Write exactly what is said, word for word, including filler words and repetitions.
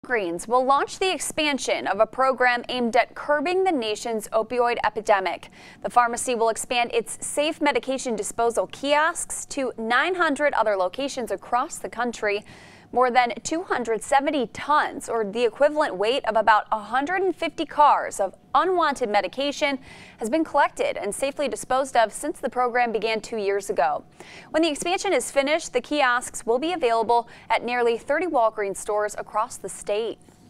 Walgreens will launch the expansion of a program aimed at curbing the nation's opioid epidemic. The pharmacy will expand its safe medication disposal kiosks to nine hundred other locations across the country. More than two hundred seventy tons, or the equivalent weight of about one hundred fifty cars of unwanted medication, has been collected and safely disposed of since the program began two years ago. When the expansion is finished, the kiosks will be available at nearly thirty Walgreens stores across the state.